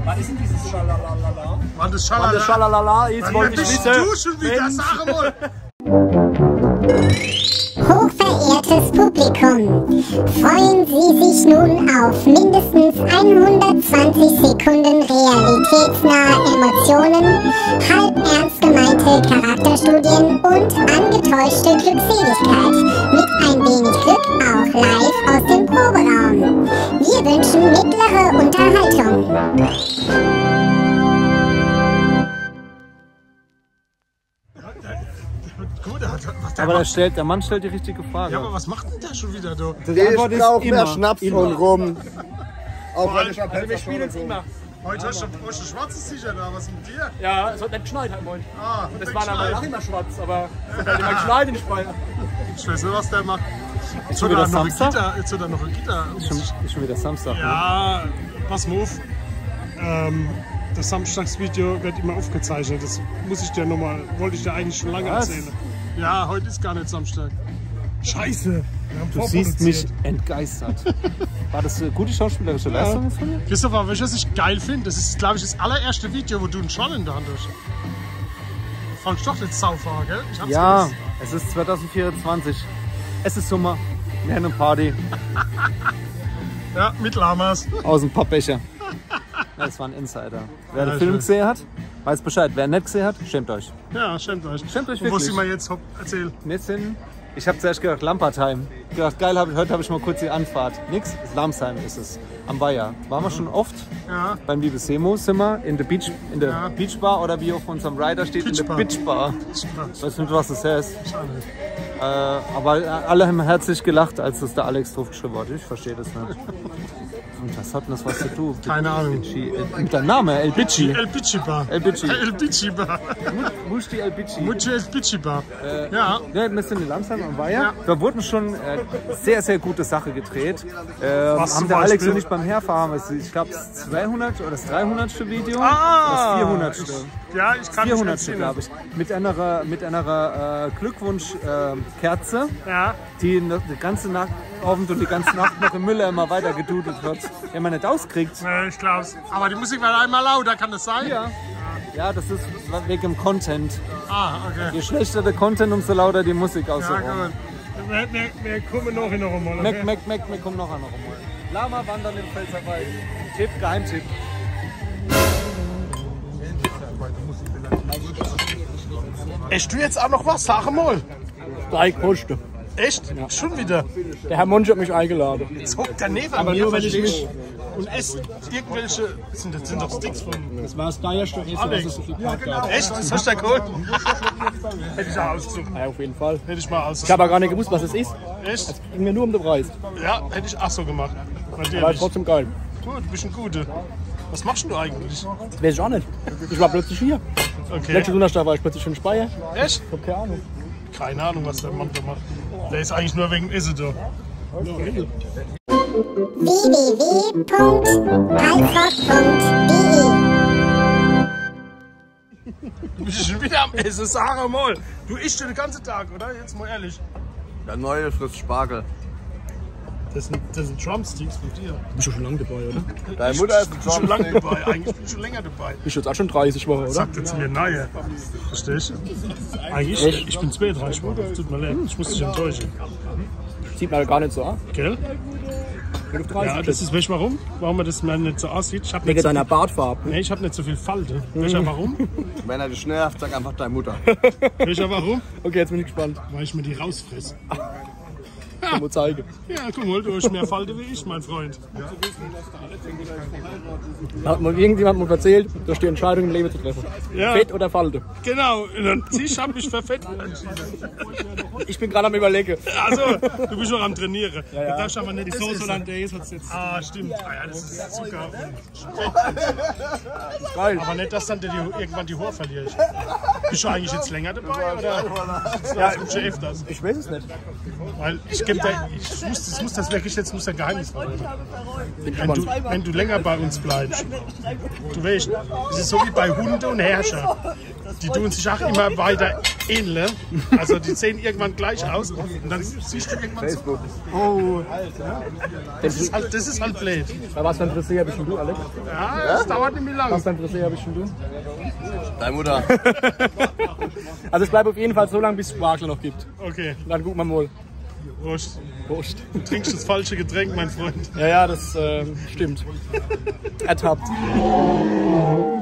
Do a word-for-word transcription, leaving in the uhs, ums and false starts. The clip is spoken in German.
Was ist denn dieses Schalalala? Wann das Schalala? Das Schalalala, jetzt wollte ich wissen. Du schon wieder, sag mal! Hochverehrtes Publikum, freuen Sie sich nun auf mindestens hundertzwanzig Sekunden realitätsnahe Emotionen, halb ernst gemeinte Charakterstudien und angetäuschte Glückseligkeit mit ein wenig Glück auch live aus dem Proberaum. Wir wünschen mittlere Unterhaltung. Gut, der, was der Aber macht. der, stellt, der Mann stellt die richtige Frage. Ja, aber was macht denn der schon wieder, du? Die Antwort Ich ist brauche mehr immer, Schnaps immer. und Rum. Auch wenn ich Also wir spielen jetzt immer. Heute hast du ein schwarzes T-Shirt da, was mit dir? Ja, es hat nicht geschneit halt morgen. Ah, Das war dann auch immer schwarz, aber es hat halt immer geschneit in Speyer. Ich weiß nicht, was der macht. Jetzt schon hat er wieder noch ein Samstag? Gitter. Jetzt hat er noch ein Gitter. Ist schon, ist schon wieder Samstag. Ja, pass mal auf. Ähm, das Samstagsvideo wird immer aufgezeichnet. Das muss ich dir nochmal, wollte ich dir eigentlich schon lange Was? erzählen. Ja, heute ist gar nicht Samstag. Scheiße. Wir haben Du siehst mich vorproduziert. entgeistert. War das eine gute schauspielerische Leistung jetzt von mir? Christopher, weißt du, was ich geil finde? Das ist, glaube ich, das allererste Video, wo du einen Schwamm in der Hand hast. Fandst du doch nicht saufahr, gell? Ich hab's Ja, gewusst. es ist zwanzig vierundzwanzig. Es ist Sommer. Wir haben eine Party Ja, mit Lamas. aus dem Pappbecher. Das war ein Insider. Wer Ja, den ich Film weiß. gesehen hat, weiß Bescheid. Wer nicht gesehen hat, schämt euch. Ja, schämt euch. Schämt euch Und wo wirklich. sind wir jetzt? Hopp, erzähl. Wir sind, ich habe zuerst gedacht, Lampertheim. Ich gedacht, geil, hab, heute habe ich mal kurz die Anfahrt. Nix, Lamsheim ist es. Am Weiher. Waren wir schon oft Ja. beim Liebes Semo, sind wir in der Beach, in der Ja. Beach Bar oder wie auf unserem Rider steht, in der Beach Beach Bar. Bar. Ich weiß nicht, was das heißt. Äh, aber alle haben herzlich gelacht, als das der Alex drauf geschrieben hat. Ich verstehe das nicht. Und was hat denn das was zu tun? Keine Ahnung. Mit deinem Namen, El Bici. El Bici Bar. El Bici. El Bici Bar. Musti El Bici. Mutti El Bici Bar. Ja. Ja, wir sind in Lamsheim am Weiher. Da wurden schon äh, sehr, sehr gute Sachen gedreht. Äh, Was haben zum der Alex Beispiel? und ich beim Herfahren, was- ich glaube das zweihundert oder das dreihundertste Video. Ah, das vierhundertste. Ja, ich kann mich vierhundertste erinnern. glaube ich. Mit einer, mit einer äh, Glückwunsch-Kerze, Ja. die noch die ganze Nacht Abend und die ganze Nacht noch im Müller immer weiter gedudelt wird. Wenn man nicht auskriegt. Nee, ich glaub's. Aber die Musik war einmal lauter, kann das sein? Ja. Ja, das ist wegen dem Content. Ah, okay. Je schlechter der Content, umso lauter die Musik Ja, außenrum. gut. Wir, wir, wir kommen noch in noch einmal. Mac, Okay? Mac, Mac, wir kommen noch an noch einmal. Lama wandern im Pfälzerwald. Tipp, Geheimtipp. Echt, du jetzt auch noch was? Sag mal. Drei Kosten. Echt? Schon wieder. Der Herr Monsch hat mich eingeladen. Jetzt hockt der neben Aber mir, nur, wenn ich verstehst du? Und esst irgendwelche. Das sind, das sind doch Sticks von. Das war das geilste Essen, was es auf die Karte gab. Echt? Das hast du ja geholt? Hätte ich auch ausgesucht. Ja, auf jeden Fall. Hätte ich mal Ich habe ausgesucht. aber gar nicht gewusst, was es ist. Echt? Ging mir nur um den Preis. Ja, hätte ich auch so gemacht. War Natürlich. trotzdem geil. Gut, du bist ein Gute. Was machst du eigentlich? Das weiß ich auch nicht. Ich war plötzlich hier. Okay. Letzte Donnerstag war ich plötzlich in Speyer. Echt? Ich hab keine Ahnung. Keine Ahnung, was der Mann da macht. Der ist eigentlich nur wegen Essen da. w w w punkt altrock punkt de Du bist schon wieder am Essen, sag mal. Du isst den ganzen Tag, oder? Jetzt mal ehrlich. Der neue frisst Spargel. Das sind, das sind Drumsticks von dir. Du bist ja schon lange dabei, oder? Deine Mutter ist ein Ich bin schon lange Drumstick. dabei. Eigentlich bin ich schon länger dabei. Bist jetzt auch schon dreißig Wochen, oder? Sagt jetzt mir nein. Verstehst du? Eigentlich, ich bin zweiunddreißig Wochen. Tut mir leid, ich muss dich enttäuschen. Sieht man gar nicht so an. Gell? Wenn du Ja, dreißig das ist, weißt du warum? Warum man das mir nicht so aussieht? Ich habe Wegen nicht, so deiner viel- Bartfarbe. nee, ich hab nicht so viel Falte. Weißt du warum? Wenn er dich nervt, sag einfach deine Mutter. Weißt du warum? Okay, jetzt bin ich gespannt. Weil ich mir die rausfresse. Ich muss zeigen. Ja, guck mal, du hast mehr Falte wie ich, mein Freund. Da hat mal irgendjemand mal erzählt, durch die Entscheidung im Leben zu treffen. Ja. Fett oder Falte? Genau, und dann ich hab mich verfettet. Ich bin gerade am Überlegen. Also, du bist noch am Trainieren. Ja, ja. Du darfst aber nicht Die das Soße essen. Hollandaise hat's jetzt. Ah, stimmt. Ah, ja, das ist Zucker. Geil. Aber nicht, dass dann dir die, irgendwann die Haare verlierst. Bist du eigentlich jetzt länger dabei oder? Ja, schon öfters. Ich weiß es nicht. Weil ich gebe da, ich muss, das muss das wirklich jetzt muss ein Geheimnis bleiben. Wenn du, wenn du länger bei uns bleibst, du weißt, es ist so wie bei Hunden und Herrscher. Die tun sich auch immer weiter ähneln. Also die sehen irgendwann gleich aus und dann siehst du irgendwann so. Oh, das ist halt, das ist halt blöd. Was für ein Friseur bist du, Alex? Ja, das dauert nicht mehr lang. Was für ein Friseur bist du? Deine Mutter. Also ich bleibe auf jeden Fall so lange, bis es Spargel noch gibt. Okay, Dann gucken wir mal. Prost. Prost. Du trinkst das falsche Getränk, mein Freund. Ja, ja, das äh, stimmt. Ertappt.